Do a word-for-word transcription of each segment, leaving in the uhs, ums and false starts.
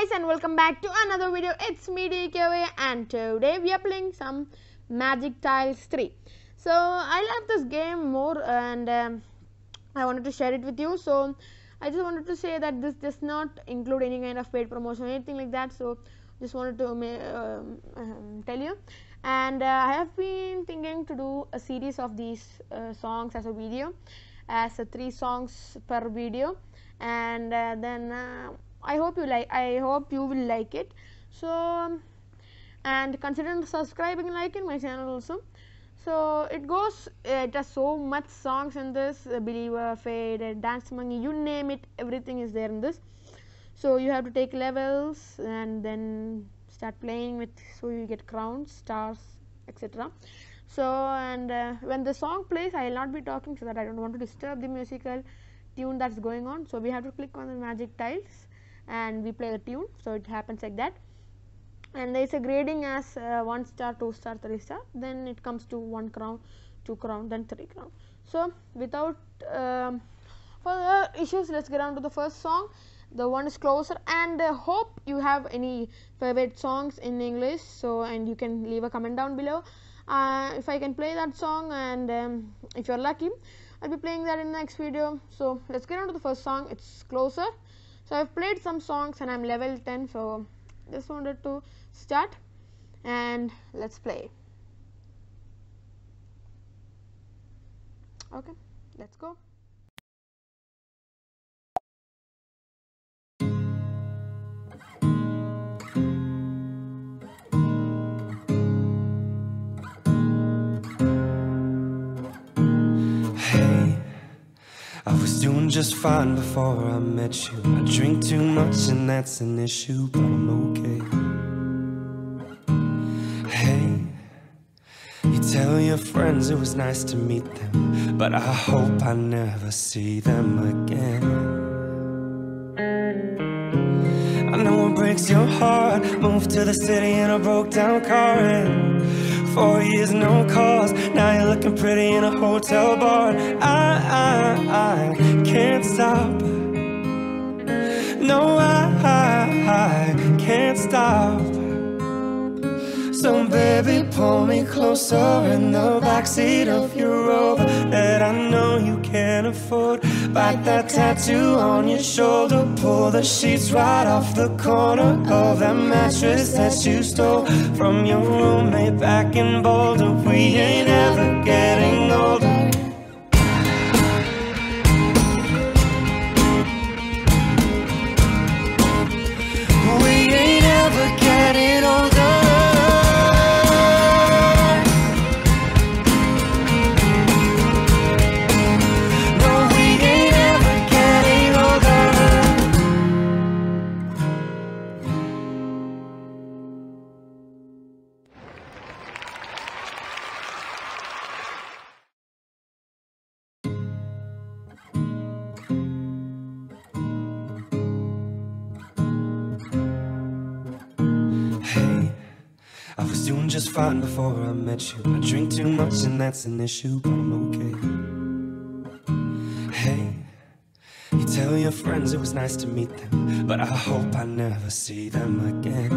guys, and welcome back to another video. It's me D K V, and today we are playing some Magic Tiles three. So I love this game more, and um, I wanted to share it with you. So I just wanted to say that this does not include any kind of paid promotion or anything like that. So just wanted to uh, um, tell you. And uh, I have been thinking to do a series of these uh, songs as a video, as a three songs per video, and uh, then. Uh, I hope you like. I hope you will like it. So, um, and consider subscribing and liking my channel also. So it goes. Uh, it has so much songs in this. Uh, Believer, Fade, uh, Dance Monkey, you name it. Everything is there in this. So you have to take levels and then start playing with. So you get crowns, stars, et cetera. So and uh, when the song plays, I will not be talking so that I don't want to disturb the musical tune that's going on. So we have to click on the magic tiles and we play the tune, so it happens like that. And there is a grading as uh, one star, two star, three star, then it comes to one crown, two crown, then three crown. So without um, further issues, let's get on to the first song. The one is Closer, and uh, hope you have any favorite songs in English, so and you can leave a comment down below uh, if I can play that song, and um, if you're lucky I'll be playing that in the next video. So let's get on to the first song. It's Closer. So I've played some songs and I'm level ten, so just wanted to start and let's play. Okay, let's go. I was doing just fine before I met you. I drink too much and that's an issue, but I'm okay. Hey, you tell your friends it was nice to meet them, but I hope I never see them again. I know it breaks your heart. Moved to the city in a broke down car, and four years no calls. Now you're looking pretty in a hotel bar. I, I, I can't stop. No, I, I, I can't stop. So baby, pull me closer in the backseat of your Rover that I know you can't afford. Bite that tattoo on your shoulder. Pull the sheets right off the corner of that mattress that you stole from your roommate back in Boulder. We ain't ever getting older. We ain't ever getting older. I was doing just fine before I met you. I drink too much and that's an issue, but I'm okay. Hey, you tell your friends it was nice to meet them, but I hope I never see them again.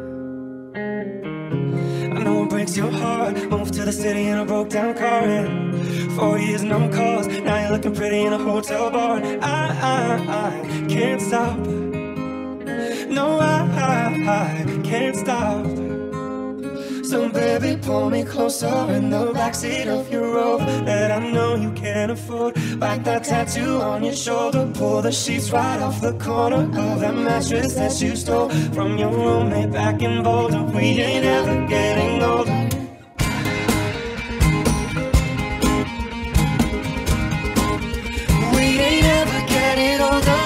I know it breaks your heart. Moved to the city in a broke down car, and four years no calls. Now you're looking pretty in a hotel bar. I, I, I can't stop. No, I, I, I can't stop. So baby, pull me closer in the backseat of your Rover that I know you can't afford. Bite that tattoo on your shoulder. Pull the sheets right off the corner of that mattress that you stole from your roommate back in Boulder. We ain't ever getting older. We ain't ever getting older.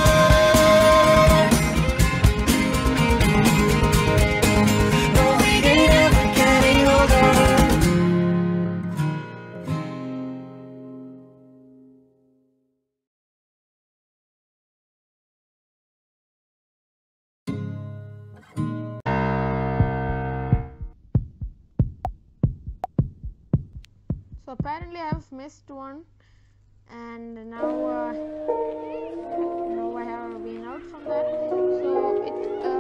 So apparently I have missed one, and now uh, now I have been out from that. So it uh,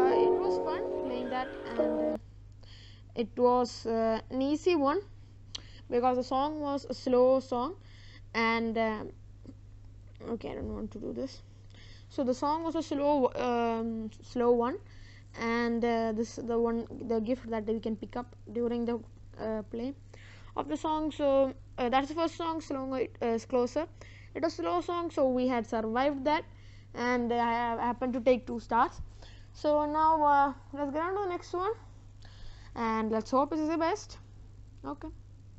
it was uh, an easy one because the song was a slow song, and uh, okay, I don't want to do this. So the song was a slow um, slow one, and uh, this the one the gift that we can pick up during the uh, play of the song. So uh, that's the first song, Slow is Closer. It was a slow song, so we had survived that, and I have happened to take two stars. So now uh, let's get on to the next one, and let's hope it is the best. Okay.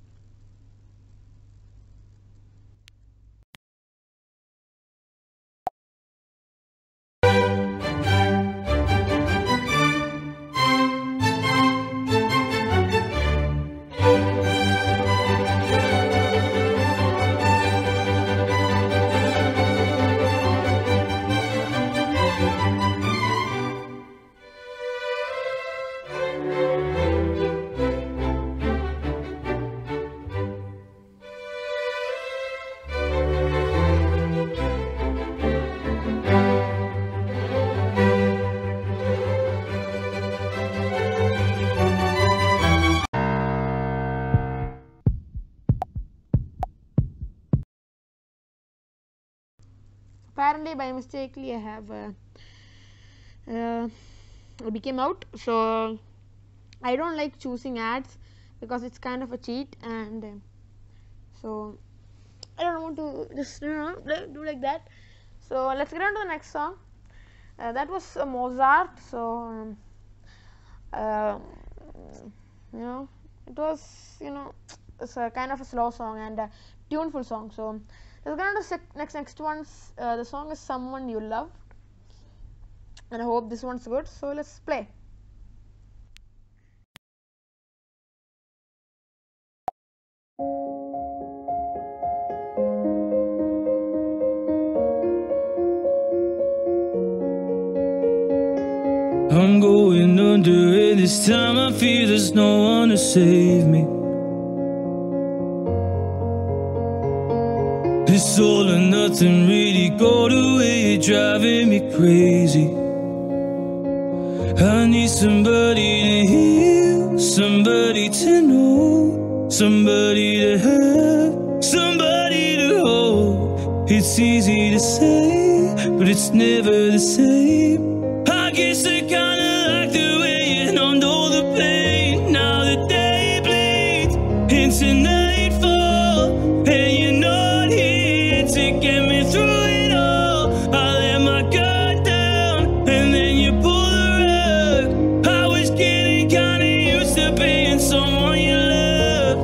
Apparently by mistakenly I have uh, uh, became out, so I don't like choosing ads because it's kind of a cheat, and uh, so I don't want to just you know do like that. So let's get on to the next song. Uh, that was uh, Mozart. So um, uh, you know it was you know it's a kind of a slow song and a tuneful song. So let's get on to the next next one. Uh, the song is Someone You Loved, and I hope this one's good. So let's play. I'm going under, and this time I feel there's no one to save me. This all or nothing really got away, you're driving me crazy. I need somebody to hear, somebody to know, somebody to have, somebody to hold. It's easy to say, but it's never the same. I guess I kinda like the way you numbed all the pain. Now the day bleeds into nightfall, and you're not here to get me through it all. I let my guard down, and then you pull the rug. I was getting kinda used to being someone you loved.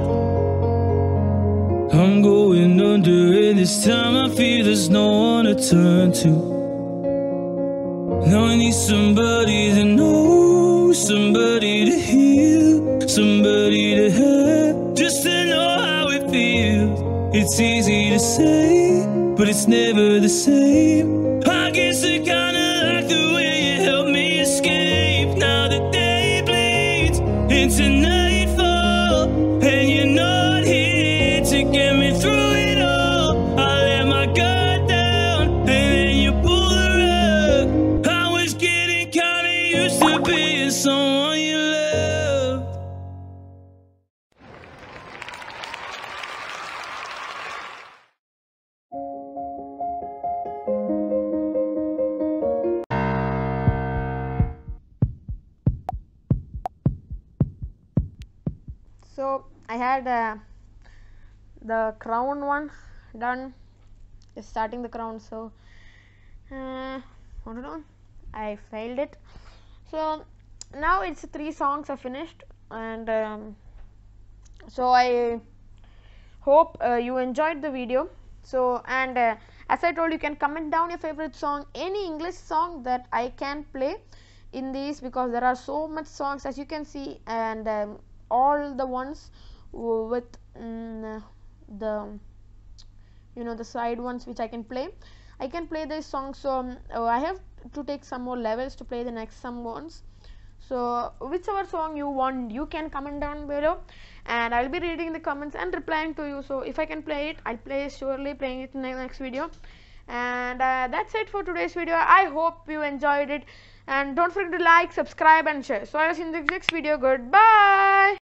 I'm going under, and this time I feel there's no one to turn to. Now I need somebody to know, somebody to heal, somebody to have, just to know how it feels. It's easy to say, but it's never the same. I guess I kinda like the way you helped me escape. Now the day bleeds into nightfall, and you're not here to get me through it all. I let my guard down, and then you pull the rug. I was getting kinda used to being someone you loved. So I had uh, the crown one done, just starting the crown. So uh, I don't know, I failed it. So now it's three songs are finished, and um, so I hope uh, you enjoyed the video. So and uh, as I told you, can comment down your favorite song, any English song that I can play in these, because there are so much songs as you can see, and um, all the ones with mm, the you know the side ones which I can play. I can play this song. So um, uh, I have to take some more levels to play the next some ones. So whichever song you want, you can comment down below, and I'll be reading the comments and replying to you. So if I can play it, I'll play surely playing it in the next video. And uh, that's it for today's video. I hope you enjoyed it, and don't forget to like, subscribe and share. So I will see you in the next video. Goodbye.